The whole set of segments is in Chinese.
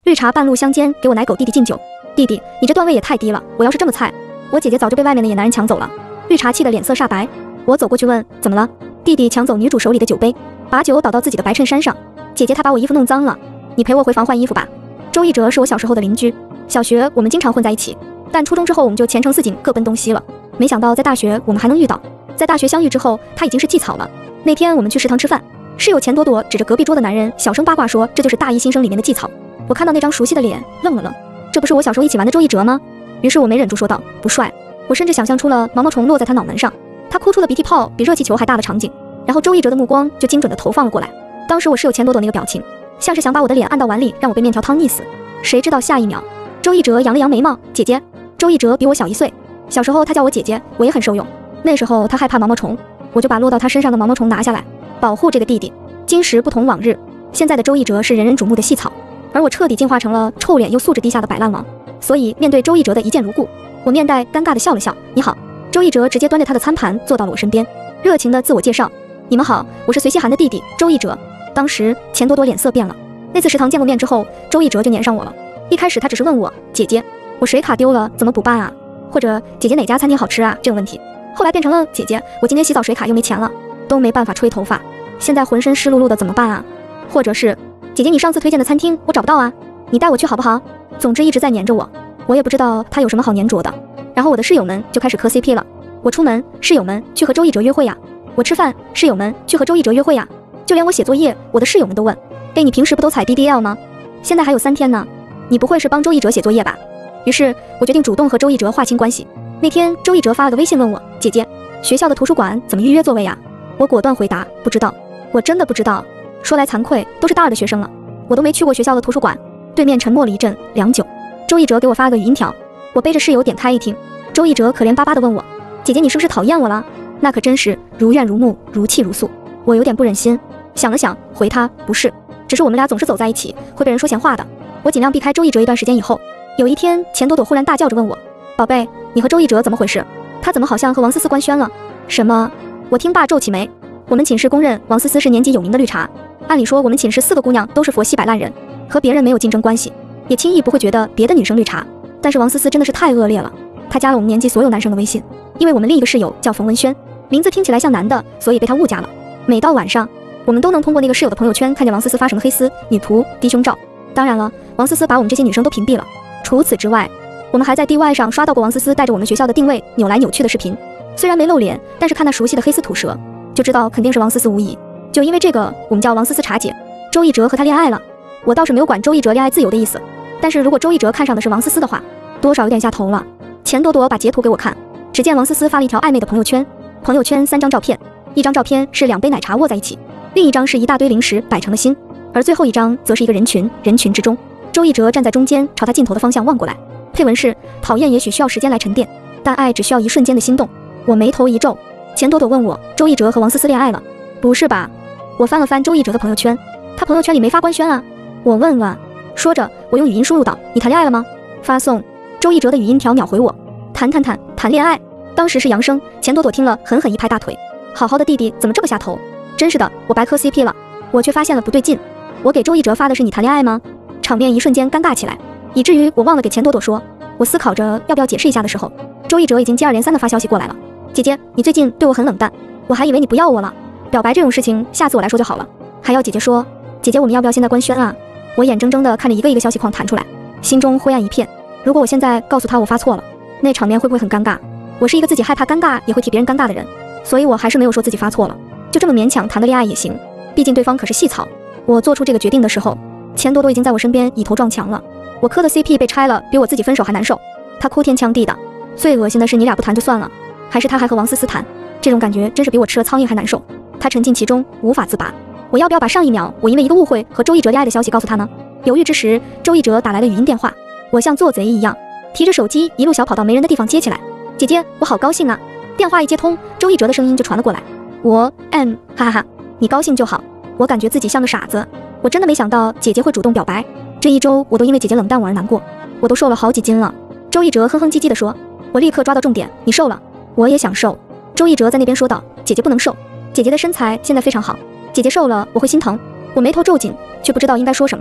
绿茶半路相间给我奶狗弟弟敬酒。弟弟，你这段位也太低了，我要是这么菜，我姐姐早就被外面的野男人抢走了。绿茶气得脸色煞白。我走过去问怎么了，弟弟抢走女主手里的酒杯，把酒倒到自己的白衬衫上。姐姐她把我衣服弄脏了，你陪我回房换衣服吧。周一哲是我小时候的邻居，小学我们经常混在一起，但初中之后我们就前程似锦，各奔东西了。没想到在大学我们还能遇到。在大学相遇之后，他已经是季草了。那天我们去食堂吃饭，室友钱朵朵指着隔壁桌的男人小声八卦说，这就是大一新生里面的季草。我看到那张熟悉的脸，愣了愣，这不是我小时候一起玩的周一哲吗？于是我没忍住说道，不帅。我甚至想象出了毛毛虫落在他脑门上，他哭出了鼻涕泡比热气球还大的场景，然后周一哲的目光就精准地投放了过来。当时我室友钱朵朵那个表情，像是想把我的脸按到碗里让我被面条汤溺死。谁知道下一秒，周一哲扬了扬眉毛，姐姐。周一哲比我小1岁，小时候他叫我姐姐，我也很受用。那时候他害怕毛毛虫，我就把落到他身上的毛毛虫拿下来，保护这个弟弟。今时不同往日，现在的周一哲是人人瞩目的细草，而我彻底进化成了臭脸又素质低下的摆烂王。所以面对周一哲的一见如故，我面带尴尬的笑了笑，你好。周一哲直接端着他的餐盘坐到了我身边，热情的自我介绍，你们好，我是随希涵的弟弟周一哲。当时钱朵朵脸色变了，那次食堂见过面之后，周一哲就粘上我了。一开始他只是问我，姐姐，我水卡丢了怎么补办啊？或者姐姐哪家餐厅好吃啊？这种问题，后来变成了姐姐，我今天洗澡水卡又没钱了，都没办法吹头发，现在浑身湿漉漉的怎么办啊？或者是姐姐你上次推荐的餐厅我找不到啊，你带我去好不好？总之一直在黏着我，我也不知道他有什么好黏着的。然后我的室友们就开始磕 CP 了，我出门室友们去和周一哲约会呀，我吃饭室友们去和周一哲约会呀，就连我写作业我的室友们都问，你平时不都踩 BBL 吗？现在还有3天呢，你不会是帮周一哲写作业吧？于是我决定主动和周一哲划清关系。那天周一哲发了个微信问我，姐姐，学校的图书馆怎么预约座位呀？我果断回答不知道，我真的不知道。说来惭愧，都是大2的学生了，我都没去过学校的图书馆。对面沉默了一阵，良久，周一哲给我发了个语音条，我背着室友点开一听，周一哲可怜巴巴地问我，姐姐你是不是讨厌我了？那可真是如怨如慕，如泣如诉。我有点不忍心，想了想回他不是，只是我们俩总是走在一起会被人说闲话的。我尽量避开周一哲一段时间以后，有一天钱朵朵忽然大叫着问我，宝贝，你和周一哲怎么回事？他怎么好像和王思思官宣了？什么？我听罢皱起眉。我们寝室公认王思思是年级有名的绿茶，按理说我们寝室4个姑娘都是佛系摆烂人，和别人没有竞争关系，也轻易不会觉得别的女生绿茶。但是王思思真的是太恶劣了，她加了我们年级所有男生的微信，因为我们另一个室友叫冯文轩，名字听起来像男的，所以被她误加了。每到晚上，我们都能通过那个室友的朋友圈看见王思思发什么黑丝、女仆、低胸照。当然了，王思思把我们这些女生都屏蔽了。除此之外，我们还在 DY 上刷到过王思思带着我们学校的定位扭来扭去的视频，虽然没露脸，但是看那熟悉的黑丝吐舌，就知道肯定是王思思无疑。就因为这个，我们叫王思思茶姐。周一哲和她恋爱了，我倒是没有管周一哲恋爱自由的意思，但是如果周一哲看上的是王思思的话，多少有点下头了。钱朵朵把截图给我看，只见王思思发了一条暧昧的朋友圈，朋友圈3张照片，一张照片是2杯奶茶握在一起，另一张是一大堆零食摆成了心，而最后一张则是一个人群，人群之中，周一哲站在中间，朝他镜头的方向望过来。配文是：讨厌也许需要时间来沉淀，但爱只需要一瞬间的心动。我眉头一皱，钱朵朵问我，周一哲和王思思恋爱了？不是吧？我翻了翻周一哲的朋友圈，他朋友圈里没发官宣啊。我问了，说着我用语音输入道，你谈恋爱了吗？发送，周一哲的语音条秒回我，谈恋爱。当时是扬声，钱朵朵听了狠狠一拍大腿，好好的弟弟怎么这么下头？真是的，我白磕 CP 了。我却发现了不对劲，我给周一哲发的是你谈恋爱吗？场面一瞬间尴尬起来，以至于我忘了给钱朵朵说。我思考着要不要解释一下的时候，周一哲已经接二连三的发消息过来了，姐姐，你最近对我很冷淡，我还以为你不要我了。表白这种事情下次我来说就好了。还要姐姐说，姐姐我们要不要现在官宣啊？我眼睁睁的看着一个一个消息框弹出来，心中灰暗一片。如果我现在告诉他我发错了，那场面会不会很尴尬？我是一个自己害怕尴尬也会替别人尴尬的人，所以我还是没有说自己发错了，就这么勉强谈个恋爱也行，毕竟对方可是细草。我做出这个决定的时候，钱朵朵已经在我身边以头撞墙了。我磕的 CP 被拆了，比我自己分手还难受。他哭天抢地的，最恶心的是你俩不谈就算了，还是他还和王思思谈，这种感觉真是比我吃了苍蝇还难受。他沉浸其中无法自拔。我要不要把上一秒我因为一个误会和周一哲恋爱的消息告诉他呢？犹豫之时，周一哲打来了语音电话，我像做贼一样提着手机一路小跑到没人的地方接起来。姐姐，我好高兴啊！电话一接通，周一哲的声音就传了过来。哈哈哈，你高兴就好。我感觉自己像个傻子，我真的没想到姐姐会主动表白。这1周我都因为姐姐冷淡我而难过，我都瘦了好几斤了。周一哲哼哼唧唧地说，我立刻抓到重点，你瘦了，我也想瘦。周一哲在那边说道，姐姐不能瘦，姐姐的身材现在非常好，姐姐瘦了我会心疼。我眉头皱紧，却不知道应该说什么。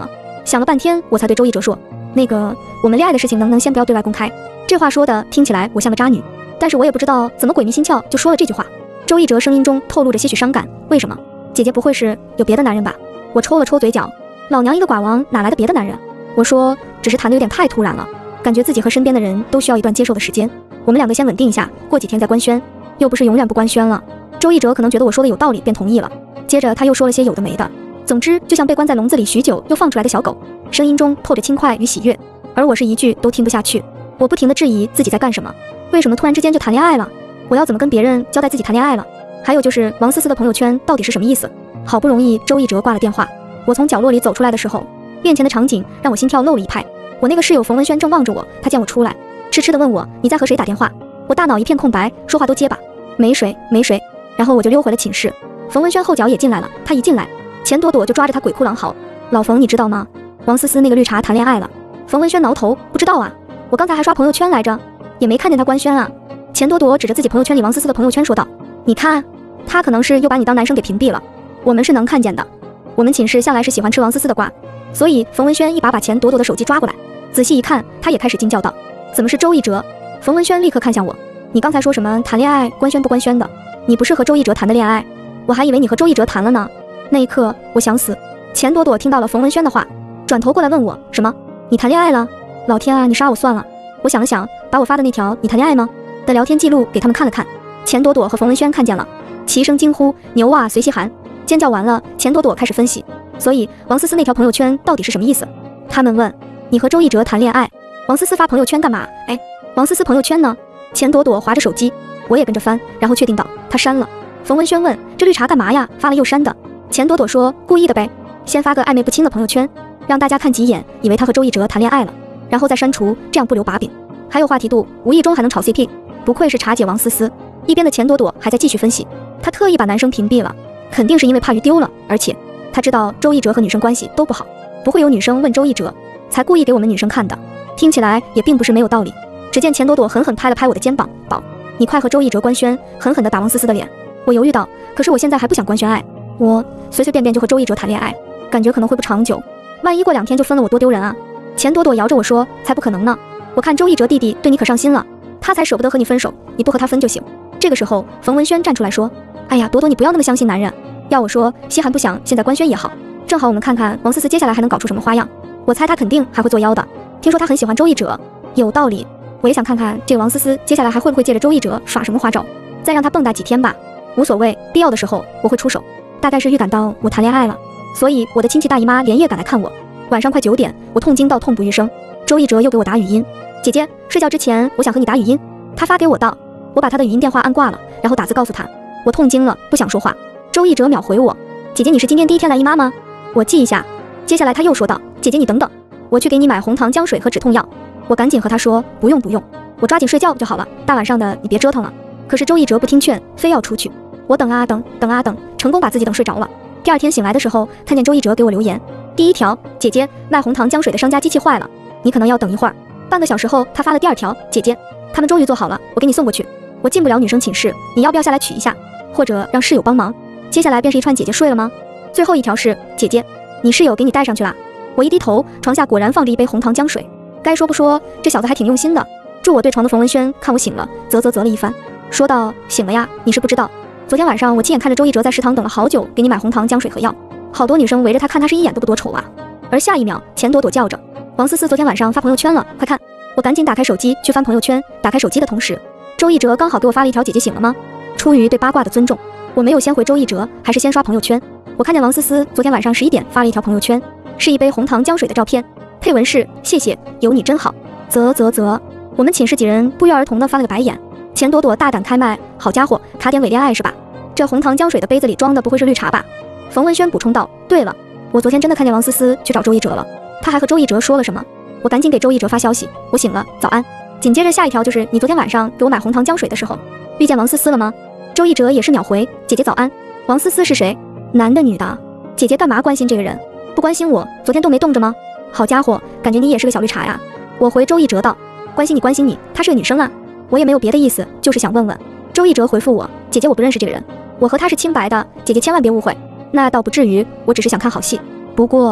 想了半天，我才对周一哲说，那个，我们恋爱的事情能不能先不要对外公开？这话说的听起来我像个渣女，但是我也不知道怎么鬼迷心窍就说了这句话。周一哲声音中透露着些许伤感，为什么？姐姐不会是有别的男人吧？我抽了抽嘴角，老娘一个寡王哪来的别的男人？我说，只是谈的有点太突然了，感觉自己和身边的人都需要一段接受的时间。我们两个先稳定一下，过几天再官宣，又不是永远不官宣了。周一哲可能觉得我说的有道理，便同意了。接着他又说了些有的没的，总之就像被关在笼子里许久又放出来的小狗，声音中透着轻快与喜悦。而我是一句都听不下去，我不停地质疑自己在干什么，为什么突然之间就谈恋爱了？我要怎么跟别人交代自己谈恋爱了？还有就是王思思的朋友圈到底是什么意思？好不容易周一哲挂了电话，我从角落里走出来的时候，面前的场景让我心跳漏了一拍。我那个室友冯文轩正望着我，他见我出来，痴痴地问我你在和谁打电话？我大脑一片空白，说话都结巴，没谁。然后我就溜回了寝室。冯文轩后脚也进来了，他一进来，钱朵朵就抓着他鬼哭狼嚎。老冯，你知道吗？王思思那个绿茶谈恋爱了。冯文轩挠头，不知道啊，我刚才还刷朋友圈来着，也没看见他官宣啊。钱朵朵指着自己朋友圈里王思思的朋友圈说道，你看，他可能是又把你当男生给屏蔽了，我们是能看见的。我们寝室向来是喜欢吃王思思的瓜，所以冯文轩一把钱朵朵的手机抓过来，仔细一看，他也开始惊叫道，怎么是周一哲？冯文轩立刻看向我，你刚才说什么谈恋爱官宣不官宣的？你不是和周一哲谈的恋爱？我还以为你和周一哲谈了呢。那一刻我想死。钱朵朵听到了冯文轩的话，转头过来问我，什么？你谈恋爱了？老天啊，你杀我算了。我想了想，把我发的那条你谈恋爱吗的聊天记录给他们看了看。钱朵朵和冯文轩看见了，齐声惊呼，牛啊随西寒。尖叫完了，钱朵朵开始分析，所以王思思那条朋友圈到底是什么意思？他们问，你和周一哲谈恋爱，王思思发朋友圈干嘛？哎，王思思朋友圈呢？钱朵朵划着手机，我也跟着翻，然后确定道，他删了。冯文轩问，这绿茶干嘛呀？发了又删的。钱朵朵说，故意的呗，先发个暧昧不清的朋友圈，让大家看几眼，以为他和周一哲谈恋爱了，然后再删除，这样不留把柄，还有话题度，无意中还能炒 CP。不愧是茶姐王思思。一边的钱朵朵还在继续分析，她特意把男生屏蔽了，肯定是因为怕鱼丢了，而且她知道周一哲和女生关系都不好，不会有女生问周一哲，才故意给我们女生看的。听起来也并不是没有道理。只见钱朵朵狠狠拍了拍我的肩膀，宝，你快和周一哲官宣，狠狠地打王思思的脸。我犹豫道，可是我现在还不想官宣爱，我随随便便就和周一哲谈恋爱，感觉可能会不长久，万一过2天就分了我多丢人啊。钱朵朵摇着我说，才不可能呢，我看周一哲弟弟对你可上心了，他才舍不得和你分手，你不和他分就行。这个时候冯文轩站出来说，哎呀，朵朵你不要那么相信男人，要我说西寒不想现在官宣也好，正好我们看看王思思接下来还能搞出什么花样，我猜他肯定还会作妖的，听说他很喜欢周一哲，有道理，我也想看看这个王思思接下来还会不会借着周一哲耍什么花招，再让他蹦跶几天吧，无所谓，必要的时候我会出手。大概是预感到我谈恋爱了，所以我的亲戚大姨妈连夜赶来看我。晚上快9点，我痛经到痛不欲生。周一哲又给我打语音，姐姐，睡觉之前我想和你打语音。他发给我道，我把他的语音电话按挂了，然后打字告诉他，我痛经了，不想说话。周一哲秒回我，姐姐你是今天第一天来姨妈吗？我记一下。接下来他又说道，姐姐你等等，我去给你买红糖姜水和止痛药。我赶紧和他说，不用，我抓紧睡觉就好了，大晚上的你别折腾了。可是周一哲不听劝，非要出去。我等啊等，成功把自己等睡着了。第2天醒来的时候，看见周一哲给我留言，第1条，姐姐，卖红糖姜水的商家机器坏了，你可能要等一会儿。半个小时后，他发了第2条，姐姐，他们终于做好了，我给你送过去。我进不了女生寝室，你要不要下来取一下，或者让室友帮忙？接下来便是一串姐姐睡了吗？最后1条是，姐姐，你室友给你带上去了。我一低头，床下果然放着一杯红糖姜水。该说不说，这小子还挺用心的。住我对床的冯文轩看我醒了，啧了一番，说道，醒了呀，你是不知道，昨天晚上我亲眼看着周一哲在食堂等了好久，给你买红糖姜水和药，好多女生围着他看，他是一眼都不多瞅啊。而下一秒，钱朵朵叫着，王思思昨天晚上发朋友圈了，快看！我赶紧打开手机去翻朋友圈，打开手机的同时，周一哲刚好给我发了一条，姐姐醒了吗？出于对八卦的尊重，我没有先回周一哲，还是先刷朋友圈。我看见王思思昨天晚上11点发了一条朋友圈，是一杯红糖姜水的照片，配文是，谢谢，有你真好，我们寝室几人不约而同的翻了个白眼。钱朵朵大胆开麦，好家伙，卡点伪恋爱是吧？这红糖姜水的杯子里装的不会是绿茶吧？冯文轩补充道，对了，我昨天真的看见王思思去找周一哲了，他还和周一哲说了什么？我赶紧给周一哲发消息，我醒了，早安。紧接着下一条就是你昨天晚上给我买红糖姜水的时候，遇见王思思了吗？周一哲也是秒回，姐姐早安。王思思是谁？男的女的？姐姐干嘛关心这个人？不关心我，昨天都没冻着吗？好家伙，感觉你也是个小绿茶呀。我回周一哲道，关心你，她是个女生啊。我也没有别的意思，就是想问问。周一哲回复我，姐姐我不认识这个人，我和他是清白的，姐姐千万别误会。那倒不至于，我只是想看好戏。不过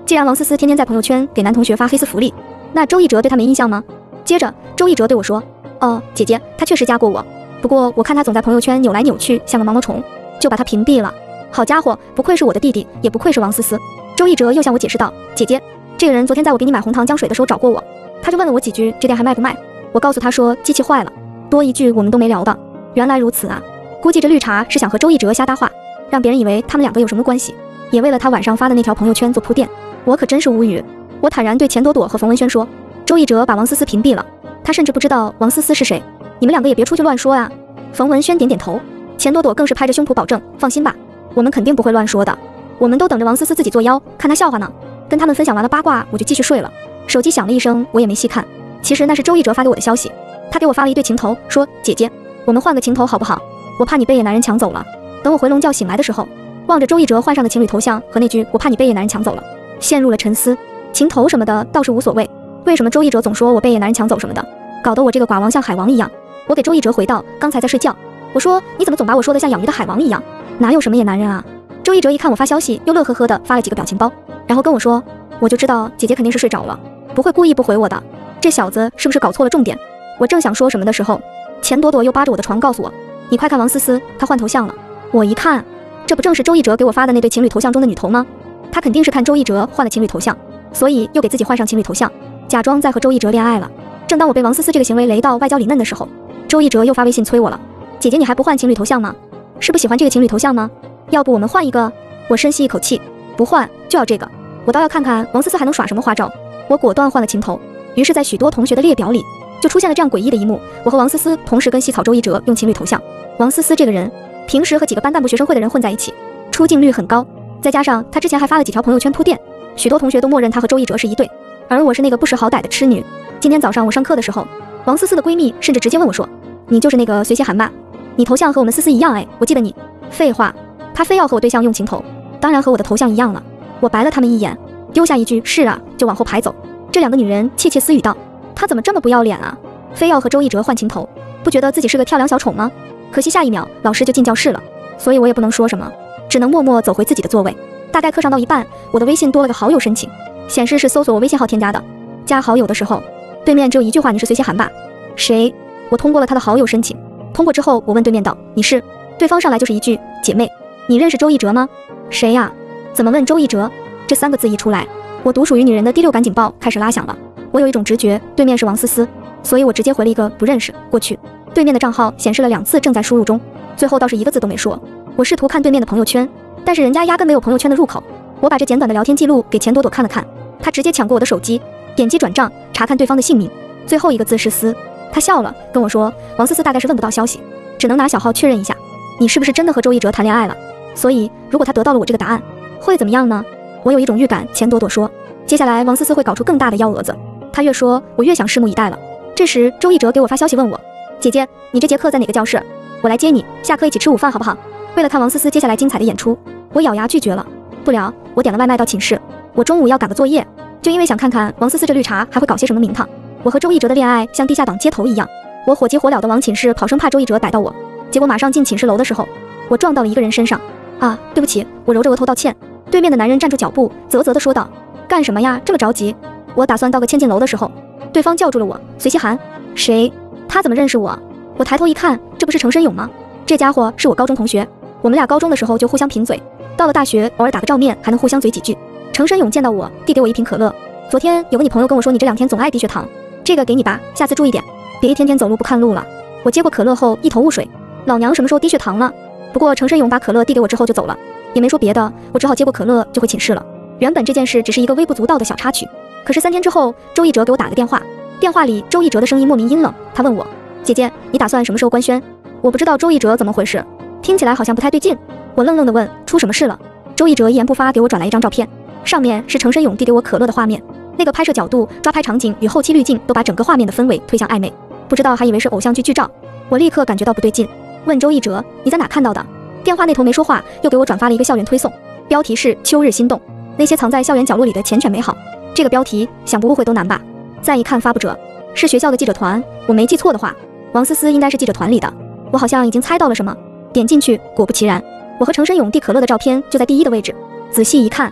既然王思思天天在朋友圈给男同学发黑丝福利，那周一哲对她没印象吗？接着周一哲对我说，哦，姐姐，他确实加过我，不过我看他总在朋友圈扭来扭去，像个毛毛虫，就把他屏蔽了。好家伙，不愧是我的弟弟，也不愧是王思思。周一哲又向我解释道，姐姐，这个人昨天在我给你买红糖姜水的时候找过我，他就问了我几句这店还卖不卖，我告诉他说机器坏了，多一句我们都没聊的。原来如此啊，估计这绿茶是想和周一哲瞎搭话，让别人以为他们两个有什么关系，也为了他晚上发的那条朋友圈做铺垫。我可真是无语。我坦然对钱朵朵和冯文轩说，周一哲把王思思屏蔽了，他甚至不知道王思思是谁，你们两个也别出去乱说啊。冯文轩点点头，钱朵朵更是拍着胸脯保证，放心吧，我们肯定不会乱说的，我们都等着王思思自己作妖，看他笑话呢。跟他们分享完了八卦，我就继续睡了。手机响了一声，我也没细看，其实那是周一哲发给我的消息，他给我发了一对情头，说姐姐，我们换个情头好不好？我怕你被野男人抢走了。等我回笼觉醒来的时候，望着周一哲换上的情侣头像和那句我怕你被野男人抢走了，陷入了沉思。情头什么的倒是无所谓，为什么周一哲总说我被野男人抢走什么的，搞得我这个寡王像海王一样。我给周一哲回道，刚才在睡觉。我说你怎么总把我说的像养鱼的海王一样，哪有什么野男人啊？周一哲一看我发消息，又乐呵呵的发了几个表情包，然后跟我说，我就知道姐姐肯定是睡着了，不会故意不回我的，这小子是不是搞错了重点？我正想说什么的时候，钱朵朵又扒着我的床告诉我，你快看王思思，她换头像了。我一看，这不正是周一哲给我发的那对情侣头像中的女头吗？他肯定是看周一哲换了情侣头像，所以又给自己换上情侣头像，假装在和周一哲恋爱了。正当我被王思思这个行为雷到外焦里嫩的时候，周一哲又发微信催我了，姐姐你还不换情侣头像吗？是不喜欢这个情侣头像吗？要不我们换一个？我深吸一口气，不换就要这个，我倒要看看王思思还能耍什么花招。我果断换了情头，于是在许多同学的列表里就出现了这样诡异的一幕，我和王思思同时跟西草周一哲用情侣头像。王思思这个人平时和几个班干部学生会的人混在一起，出镜率很高，再加上他之前还发了几条朋友圈铺垫，许多同学都默认他和周一哲是一对，而我是那个不识好歹的痴女。今天早上我上课的时候，王思思的闺蜜甚至直接问我说，你就是那个随喜涵吧？你头像和我们思思一样哎，我记得你。废话，她非要和我对象用情头，当然和我的头像一样了。我白了他们一眼，丢下一句是啊，就往后排走。这两个女人窃窃私语道，她怎么这么不要脸啊，非要和周一哲换情头，不觉得自己是个跳梁小丑吗？可惜下一秒老师就进教室了，所以我也不能说什么，只能默默走回自己的座位。大概课上到一半，我的微信多了个好友申请，显示是搜索我微信号添加的。加好友的时候，对面只有一句话，你是随喜涵吧？谁？我通过了他的好友申请。通过之后，我问对面道，你是？对方上来就是一句，姐妹，你认识周一哲吗？谁呀？怎么问周一哲？这三个字一出来，我独属于女人的第六感警报开始拉响了。我有一种直觉，对面是王思思，所以我直接回了一个不认识过去。对面的账号显示了2次正在输入中，最后倒是一个字都没说。我试图看对面的朋友圈，但是人家压根没有朋友圈的入口。我把这简短的聊天记录给钱朵朵看了看，她直接抢过我的手机，点击转账查看对方的姓名，最后一个字是思。她笑了，跟我说王思思大概是问不到消息，只能拿小号确认一下，你是不是真的和周一哲谈恋爱了？所以如果他得到了我这个答案，会怎么样呢？我有一种预感，钱朵朵说接下来王思思会搞出更大的幺蛾子。她越说我越想拭目以待了。这时周一哲给我发消息问我，姐姐，你这节课在哪个教室？我来接你，下课一起吃午饭好不好？为了看王思思接下来精彩的演出，我咬牙拒绝了。不了，我点了外卖到寝室，我中午要赶个作业，就因为想看看王思思这绿茶还会搞些什么名堂。我和周一哲的恋爱像地下党接头一样，我火急火燎的往寝室跑，生怕周一哲逮到我。结果马上进寝室楼的时候，我撞到了一个人身上。啊，对不起，我揉着额头道歉。对面的男人站住脚步，啧啧地说道，干什么呀，这么着急？我打算道个歉进楼的时候，对方叫住了我，随喜涵。谁？他怎么认识我？我抬头一看，这不是程申勇吗？这家伙是我高中同学，我们俩高中的时候就互相贫嘴，到了大学偶尔打个照面还能互相嘴几句。程申勇见到我，递给我一瓶可乐。昨天有个你朋友跟我说你这2天总爱低血糖，这个给你吧，下次注意点，别一天天走路不看路了。我接过可乐后一头雾水，老娘什么时候低血糖了？不过程申勇把可乐递给我之后就走了，也没说别的，我只好接过可乐就回寝室了。原本这件事只是一个微不足道的小插曲，可是3天之后，周一哲给我打了个电话，电话里周一哲的声音莫名阴冷，他问我，姐姐，你打算什么时候官宣？我不知道周一哲怎么回事，听起来好像不太对劲。我愣愣地问，出什么事了？周一哲一言不发给我转来一张照片，上面是程申勇递给我可乐的画面，那个拍摄角度、抓拍场景与后期滤镜都把整个画面的氛围推向暧昧，不知道还以为是偶像剧剧照。我立刻感觉到不对劲，问周一哲，你在哪看到的？电话那头没说话，又给我转发了一个校园推送，标题是秋日心动，那些藏在校园角落里的缱绻美好。这个标题想不误会都难吧。再一看发布者是学校的记者团，我没记错的话，王思思应该是记者团里的。我好像已经猜到了什么，点进去，果不其然，我和程申勇递可乐的照片就在第1的位置。仔细一看，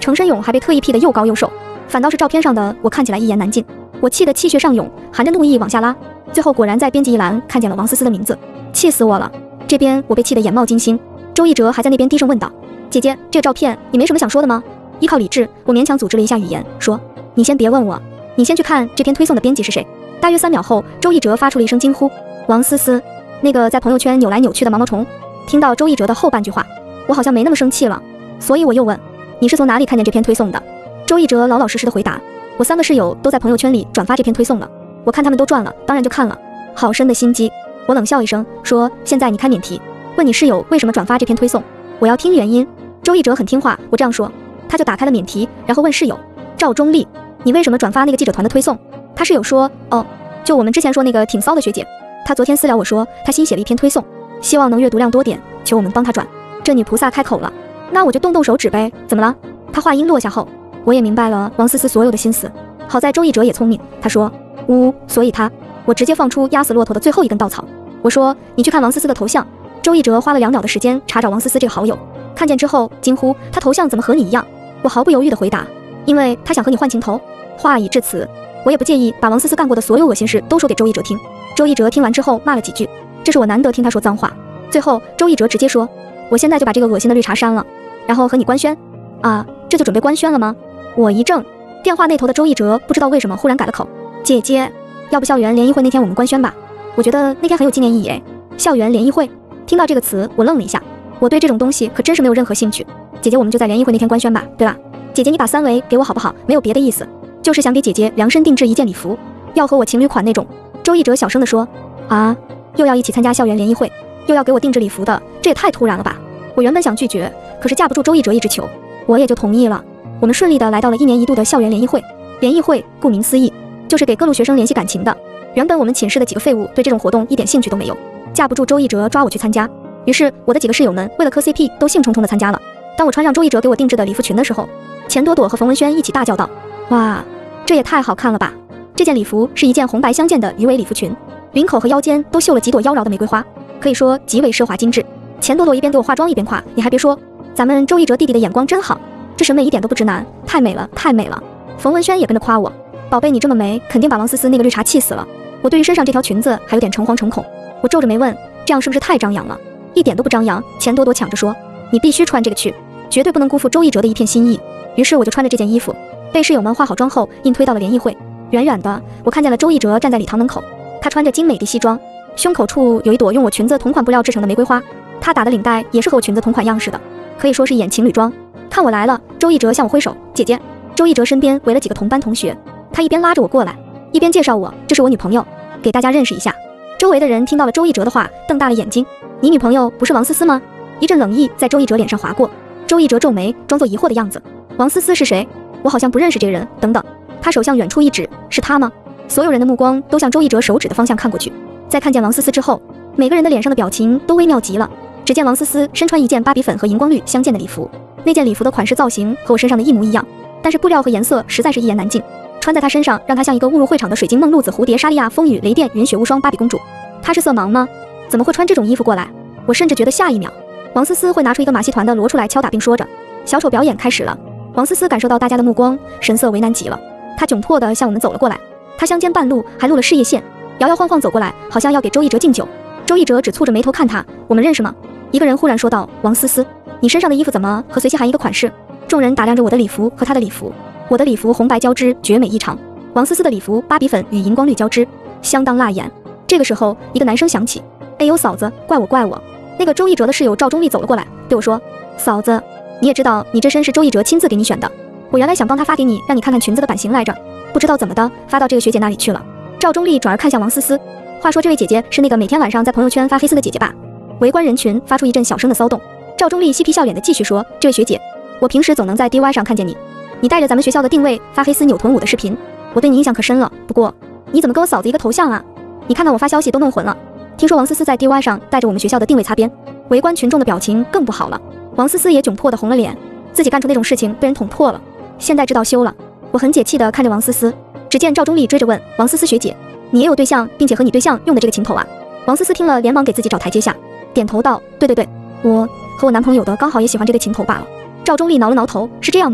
程申勇还被特意 P 得又高又瘦，反倒是照片上的我看起来一言难尽。我气得气血上涌，含着怒意往下拉，最后果然在编辑一栏看见了王思思的名字，气死我了。这边我被气得眼冒金星，周一哲还在那边低声问道：“姐姐，这个照片你没什么想说的吗？”依靠理智，我勉强组织了一下语言，说：“你先别问我，你先去看这篇推送的编辑是谁。”大约3秒后，周一哲发出了一声惊呼：“王思思，那个在朋友圈扭来扭去的毛毛虫。”听到周一哲的后半句话，我好像没那么生气了，所以我又问：“你是从哪里看见这篇推送的？”周一哲老老实实的回答：“我3个室友都在朋友圈里转发这篇推送了，我看他们都转了，当然就看了。”好深的心机。我冷笑一声说：“现在你开免提，问你室友为什么转发这篇推送，我要听原因。”周一哲很听话，我这样说，他就打开了免提，然后问室友：“赵中立，你为什么转发那个记者团的推送？”他室友说：“哦，就我们之前说那个挺骚的学姐，她昨天私聊我说她新写了一篇推送，希望能阅读量多点，求我们帮她转。”这女菩萨开口了，那我就动手指呗，怎么了？他话音落下后，我也明白了王思思所有的心思。好在周一哲也聪明，他说：“所以我直接放出压死骆驼的最后一根稻草。我说你去看王思思的头像。”周一哲花了2秒的时间查找王思思这个好友，看见之后惊呼：“他头像怎么和你一样？”我毫不犹豫地回答：“因为他想和你换情头。”话已至此，我也不介意把王思思干过的所有恶心事都说给周一哲听。周一哲听完之后骂了几句，这是我难得听他说脏话。最后周一哲直接说：“我现在就把这个恶心的绿茶删了，然后和你官宣。”啊，这就准备官宣了吗？我一怔，电话那头的周一哲不知道为什么忽然改了口：“姐姐，要不校园联谊会那天我们官宣吧？我觉得那天很有纪念意义。”校园联谊会，听到这个词我愣了一下，我对这种东西可真是没有任何兴趣。姐姐，我们就在联谊会那天官宣吧，对吧？姐姐，你把3维给我好不好？没有别的意思，就是想给姐姐量身定制一件礼服，要和我情侣款那种。周一哲小声地说：“啊，又要一起参加校园联谊会，又要给我定制礼服的，这也太突然了吧！”我原本想拒绝，可是架不住周一哲一直求，我也就同意了。我们顺利的来到了1年1度的校园联谊会。联谊会顾名思义，就是给各路学生联系感情的。原本我们寝室的几个废物对这种活动一点兴趣都没有，架不住周一哲抓我去参加，于是我的几个室友们为了磕 CP 都兴冲冲的参加了。当我穿上周一哲给我定制的礼服裙的时候，钱朵朵和冯文轩一起大叫道：“哇，这也太好看了吧！”这件礼服是一件红白相间的鱼尾礼服裙，领口和腰间都绣了几朵妖娆的玫瑰花，可以说极为奢华精致。钱朵朵一边给我化妆一边夸：“你还别说，咱们周一哲弟弟的眼光真好，这审美一点都不直男，太美了，太美了。”冯文轩也跟着夸我：“宝贝，你这么美，肯定把王思思那个绿茶气死了。”我对于身上这条裙子还有点诚惶诚恐，我皱着眉问：“这样是不是太张扬了？”一点都不张扬。钱朵朵抢着说：“你必须穿这个去，绝对不能辜负周一哲的一片心意。”于是我就穿着这件衣服，被室友们化好妆后硬推到了联谊会。远远的，我看见了周一哲站在礼堂门口，他穿着精美的西装，胸口处有一朵用我裙子同款布料制成的玫瑰花，他打的领带也是和我裙子同款样式的，可以说是演情侣装。看我来了，周一哲向我挥手：“姐姐。”周一哲身边围了几个同班同学，他一边拉着我过来，一边介绍我：“这是我女朋友，给大家认识一下。”周围的人听到了周一哲的话，瞪大了眼睛：“你女朋友不是王思思吗？”一阵冷意在周一哲脸上划过，周一哲皱眉，装作疑惑的样子：“王思思是谁？我好像不认识这人。等等。”他手向远处一指：“是他吗？”所有人的目光都向周一哲手指的方向看过去，在看见王思思之后，每个人的脸上的表情都微妙极了。只见王思思身穿一件芭比粉和荧光绿相间的礼服，那件礼服的款式造型和我身上的一模一样，但是布料和颜色实在是一言难尽，穿在她身上让她像一个误入会场的水晶梦露子蝴蝶莎莉亚风雨雷电云雪无双芭比公主。她是色盲吗？怎么会穿这种衣服过来？我甚至觉得下一秒王思思会拿出一个马戏团的锣出来敲打，并说着：“小丑表演开始了。”王思思感受到大家的目光，神色为难极了，她窘迫地向我们走了过来，她相间半路还露了事业线，摇摇晃晃走过来，好像要给周一哲敬酒。周一哲只蹙着眉头看她：“我们认识吗？”一个人忽然说道：“王思思，你身上的衣服怎么和随西涵一个款式？”众人打量着我的礼服和她的礼服，我的礼服红白交织，绝美异常；王思思的礼服芭比粉与荧光绿交织，相当辣眼。这个时候，一个男生响起：“哎呦嫂子，怪我怪我。”那个周一哲的室友赵中立走了过来，对我说：“嫂子，你也知道你这身是周一哲亲自给你选的，我原来想帮他发给你，让你看看裙子的版型来着，不知道怎么的发到这个学姐那里去了。”赵中立转而看向王思思，话说这位姐姐是那个每天晚上在朋友圈发黑丝的姐姐吧？围观人群发出一阵小声的骚动。赵中立嬉皮笑脸的继续说：“这位学姐，我平时总能在 DY 上看见你，你带着咱们学校的定位发黑丝扭臀舞的视频，我对你印象可深了。不过你怎么跟我嫂子一个头像啊？你看看我发消息都弄混了。”听说王思思在 DY 上带着我们学校的定位擦边，围观群众的表情更不好了。王思思也窘迫的红了脸，自己干出那种事情被人捅破了，现在知道羞了。我很解气的看着王思思，只见赵中立追着问：“王思思学姐，你也有对象，并且和你对象用的这个情头啊？”王思思听了连忙给自己找台阶下，点头道：“对，我和我男朋友的刚好也喜欢这对情头罢了。”赵中立挠了挠头：“是这样吗？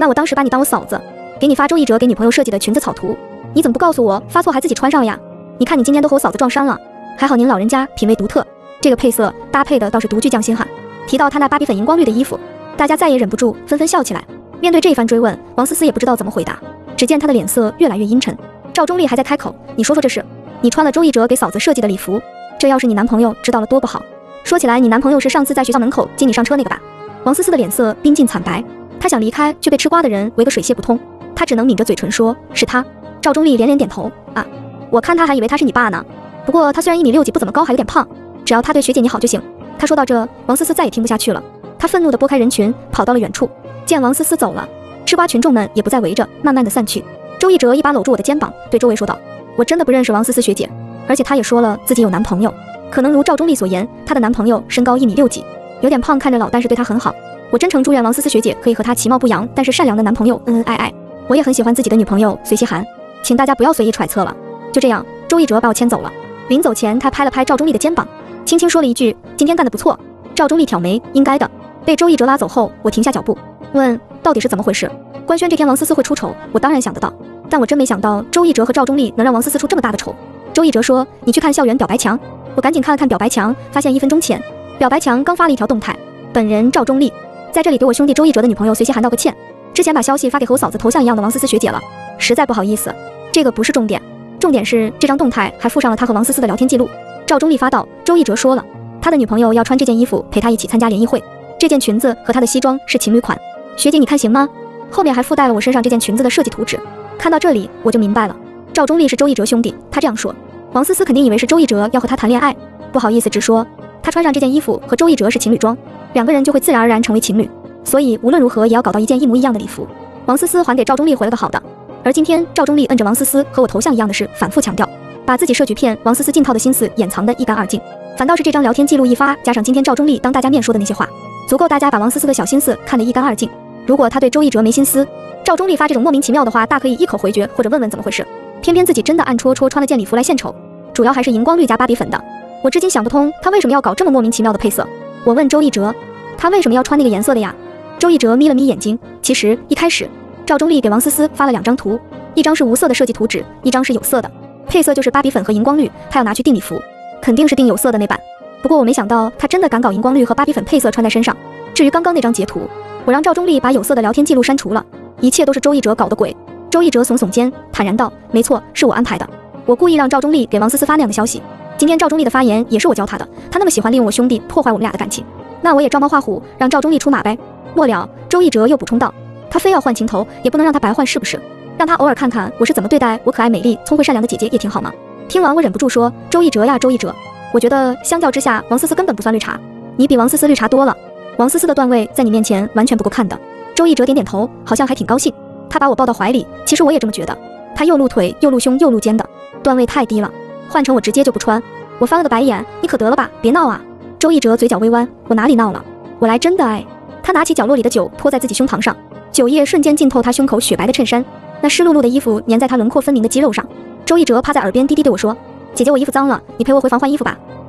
那我当时把你当我嫂子，给你发周一哲给女朋友设计的裙子草图，你怎么不告诉我发错还自己穿上了呀？你看你今天都和我嫂子撞衫了，还好您老人家品味独特，这个配色搭配的倒是独具匠心哈。提到他那芭比粉荧光绿的衣服，大家再也忍不住纷纷笑起来。面对这一番追问，王思思也不知道怎么回答，只见她的脸色越来越阴沉。赵忠立还在开口，你说说这事，你穿了周一哲给嫂子设计的礼服，这要是你男朋友知道了多不好。说起来你男朋友是上次在学校门口接你上车那个吧？王思思的脸色冰尽惨白，她想离开却被吃瓜的人围个水泄不通，她只能抿着嘴唇说是他。赵忠立连连点头，啊，我看他还以为他是你爸呢，不过他虽然1米6几不怎么高还有点胖，只要他对学姐你好就行。他说到这，王思思再也听不下去了，他愤怒地拨开人群跑到了远处。见王思思走了，吃瓜群众们也不再围着，慢慢地散去。周一哲一把搂住我的肩膀，对周围说道，我真的不认识王思思学姐，而且她也说了自己有男朋友，可能如赵忠立所言，她的男朋友身高1米6几，有点胖，看着老，但是对她很好。我真诚祝愿王思思学姐可以和她其貌不扬但是善良的男朋友恩恩爱爱。我也很喜欢自己的女朋友随希涵，请大家不要随意揣测了。就这样，周一哲把我牵走了。临走前，他拍了拍赵忠立的肩膀，轻轻说了一句：“今天干得不错。”赵忠立挑眉：“应该的。”被周一哲拉走后，我停下脚步，问：“到底是怎么回事？”官宣这天王思思会出丑，我当然想得到，但我真没想到周一哲和赵忠立能让王思思出这么大的丑。周一哲说：“你去看校园表白墙。”我赶紧看了看表白墙，发现1分钟前，表白墙刚发了一条动态：“本人赵忠立在这里给我兄弟周一哲的女朋友随希涵道个歉，之前把消息发给和我嫂子头像一样的王思思学姐了，实在不好意思。”这个不是重点，重点是这张动态还附上了他和王思思的聊天记录。赵忠立发道：“周一哲说了，他的女朋友要穿这件衣服陪他一起参加联谊会，这件裙子和他的西装是情侣款，学姐你看行吗？”后面还附带了我身上这件裙子的设计图纸。看到这里我就明白了，赵忠立是周一哲兄弟，他这样说，王思思肯定以为是周一哲要和他谈恋爱，不好意思直说，他穿上这件衣服和周一哲是情侣装，两个人就会自然而然成为情侣，所以无论如何也要搞到一件一模一样的礼服。王思思还给赵忠立回了个好的。而今天赵忠立摁着王思思和我头像一样的事反复强调，把自己设局骗王思思进套的心思掩藏得一干二净，反倒是这张聊天记录一发，加上今天赵忠立当大家面说的那些话，足够大家把王思思的小心思看得一干二净。如果他对周一哲没心思，赵忠立发这种莫名其妙的话大可以一口回绝或者问问怎么回事，偏偏自己真的暗戳戳穿了件礼服来献丑，主要还是荧光绿加芭比粉的，我至今想不通他为什么要搞这么莫名其妙的配色。我问周一哲，他为什么要穿那个颜色的呀？周一哲眯了眯眼睛，其实一开始赵忠立给王思思发了2张图，一张是无色的设计图纸，一张是有色的，配色就是芭比粉和荧光绿，他要拿去订礼服，肯定是订有色的那版。不过我没想到他真的敢搞荧光绿和芭比粉配色穿在身上。至于刚刚那张截图，我让赵忠立把有色的聊天记录删除了，一切都是周一哲搞的鬼。周一哲耸耸肩，坦然道：“没错，是我安排的，我故意让赵忠立给王思思发那样的消息。今天赵忠立的发言也是我教他的，他那么喜欢利用我兄弟破坏我们俩的感情，那我也照猫画虎，让赵忠立出马呗。”末了，周一哲又补充道：“他非要换情头，也不能让他白换，是不是？让他偶尔看看我是怎么对待我可爱美丽聪慧善良的姐姐也挺好嘛。”听完我忍不住说：“周一哲呀周一哲，我觉得相较之下王思思根本不算绿茶，你比王思思绿茶多了，王思思的段位在你面前完全不够看的。”周一哲点点头，好像还挺高兴，他把我抱到怀里，其实我也这么觉得，他又露腿又露胸又露肩的，段位太低了，换成我直接就不穿。我翻了个白眼，你可得了吧，别闹啊。周一哲嘴角微弯，我哪里闹了，我来真的哎。他拿起角落里的酒泼在自己胸膛上，酒液瞬间浸透他胸口雪白的衬衫，那湿漉漉的衣服粘在他轮廓分明的肌肉上。周一哲趴在耳边低低对我说：“姐姐，我衣服脏了，你陪我回房换衣服吧。”